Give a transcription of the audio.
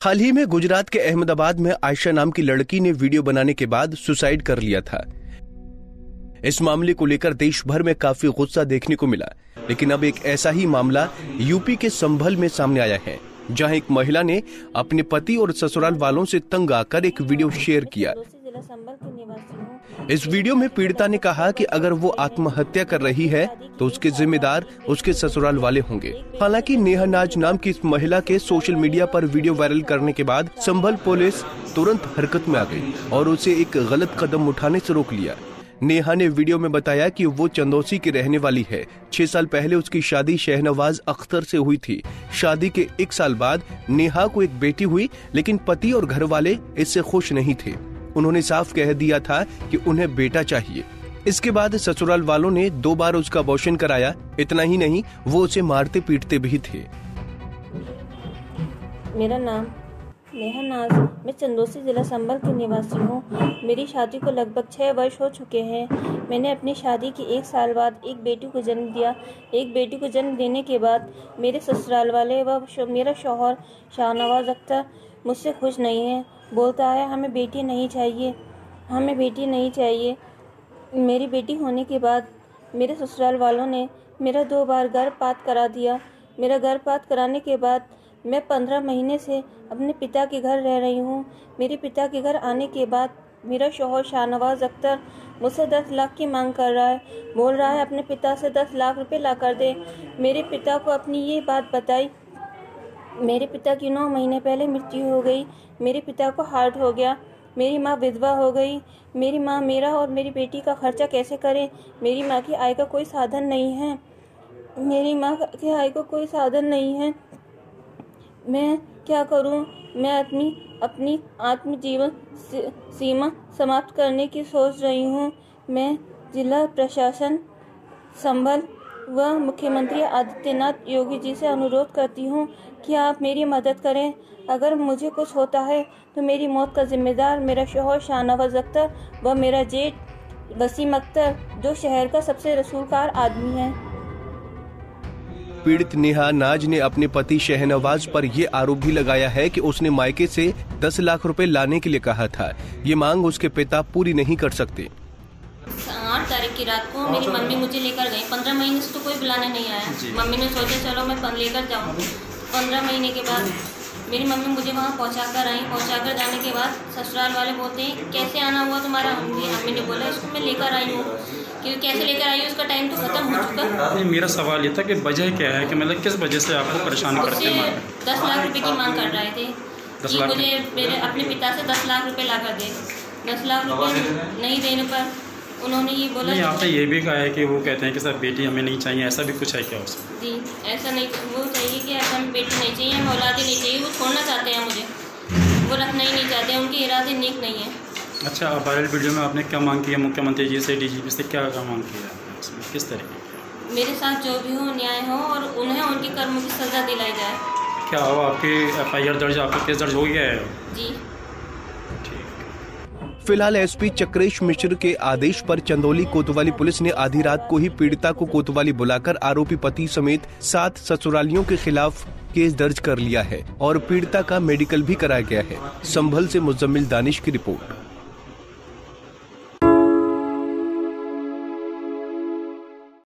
हाल ही में गुजरात के अहमदाबाद में आयशा नाम की लड़की ने वीडियो बनाने के बाद सुसाइड कर लिया था। इस मामले को लेकर देश भर में काफी गुस्सा देखने को मिला, लेकिन अब एक ऐसा ही मामला यूपी के संभल में सामने आया है, जहां एक महिला ने अपने पति और ससुराल वालों से तंग आकर एक वीडियो शेयर किया। इस वीडियो में पीड़िता ने कहा कि अगर वो आत्महत्या कर रही है तो उसके जिम्मेदार उसके ससुराल वाले होंगे। हालांकि नेहा नाज नाम की इस महिला के सोशल मीडिया पर वीडियो वायरल करने के बाद संभल पुलिस तुरंत हरकत में आ गई और उसे एक गलत कदम उठाने से रोक लिया। नेहा ने वीडियो में बताया कि वो चंदौसी की रहने वाली है। 6 साल पहले उसकी शादी शहनवाज अख्तर से हुई थी। शादी के 1 साल बाद नेहा को एक बेटी हुई, लेकिन पति और घर वाले इससे खुश नहीं थे। उन्होंने साफ कह दिया था कि उन्हें बेटा चाहिए। इसके बाद ससुराल वालों ने 2 बार उसका अबॉर्शन कराया। इतना ही नहीं, वो उसे मारते पीटते भी थे। मेरा नाम नेहा नाज, मैं चंदौसी जिला संभल की निवासी हूँ। मेरी शादी को लगभग 6 वर्ष हो चुके हैं। मैंने अपनी शादी के 1 साल बाद एक बेटी को जन्म दिया। एक बेटी को जन्म देने के बाद मेरे ससुराल वाले व मेरा शौहर शाहनवाज अख्तर मुझसे खुश नहीं है। बोलता है हमें बेटी नहीं चाहिए, हमें बेटी नहीं चाहिए। मेरी बेटी होने के बाद मेरे ससुराल वालों ने मेरा 2 बार गर्भपात करा दिया। मेरा गर्भपात कराने के बाद मैं 15 महीने से अपने पिता के घर रह रही हूँ। मेरे पिता के घर आने के बाद मेरा शौहर शाहनवाज अख्तर मुझसे 10 लाख की मांग कर रहा है। बोल रहा है अपने पिता से 10 लाख रुपए ला कर दे। मेरे पिता को अपनी ये बात बताई। मेरे पिता की 9 महीने पहले मृत्यु हो गई। मेरे पिता को हार्ट हो गया। मेरी माँ विधवा हो गई। मेरी माँ मेरा और मेरी बेटी का खर्चा कैसे करे? मेरी माँ की आय का कोई साधन नहीं है। मेरी माँ की आय का कोई साधन नहीं है। मैं क्या करूं? मैं अपनी आत्मजीवन सीमा समाप्त करने की सोच रही हूं। मैं जिला प्रशासन संभल व मुख्यमंत्री आदित्यनाथ योगी जी से अनुरोध करती हूं कि आप मेरी मदद करें। अगर मुझे कुछ होता है तो मेरी मौत का जिम्मेदार मेरा शौहर शाहनवाज अख्तर व मेरा जेठ वसीम अख्तर, जो शहर का सबसे रसूलकार आदमी है। पीड़ित नेहा नाज ने अपने पति शहनवाज पर यह आरोप भी लगाया है कि उसने मायके से 10 लाख रुपए लाने के लिए कहा था। ये मांग उसके पिता पूरी नहीं कर सकते। 8 तारीख की रात को मेरी मम्मी मुझे लेकर गई। 15 महीने से तो कोई बुलाने नहीं आया। मम्मी ने सोचा चलो मैं लेकर जाऊँ। 15 महीने के बाद मेरी मम्मी मुझे वहाँ पहुँचा कर आई। पहुँचा कर जाने के बाद ससुराल वाले बोलते हैं कैसे आना हुआ तुम्हारा? मम्मी ने बोला इसको मैं लेकर आई हूँ। क्योंकि कैसे लेकर आई हूँ, उसका टाइम तो खत्म हो चुका। मेरा सवाल ये था कि वजह क्या है कि मतलब किस वजह से आपको परेशान करते हैं? 10 लाख रुपए की मांग कर रहे थे कि मुझे मेरे अपने पिता से 10 लाख रुपए ला कर दे। 10 लाख रुपए नहीं देने पर उन्होंने ये बोला। यहाँ पे ये भी कहा है कि वो कहते हैं कि सर बेटी हमें नहीं चाहिए, ऐसा भी कुछ है क्या उसमें? जी ऐसा नहीं, वो चाहिए कि ऐसा हमें बेटी नहीं चाहिए, हमें औलादे नहीं चाहिए। वो छोड़ना चाहते हैं मुझे, वो रखना ही नहीं चाहते, उनके इरादे नेक नहीं है। अच्छा, वायरल वीडियो में आपने क्या मांग किया? मुख्यमंत्री जी से, DGP से क्या मांग किया? किस तरीके? मेरे साथ जो भी हो न्याय हो और उन्हें उनके कर्मों की सज़ा दिलाई जाए। क्या हो आपके FIR दर्ज, आपका केस दर्ज हो गया है? जी। फिलहाल SP चक्रेश मिश्र के आदेश पर चंदौली कोतवाली पुलिस ने आधी रात को ही पीड़िता को कोतवाली बुलाकर आरोपी पति समेत 7 ससुरालियों के खिलाफ केस दर्ज कर लिया है और पीड़िता का मेडिकल भी कराया गया है। संभल से मुजम्मिल दानिश की रिपोर्ट।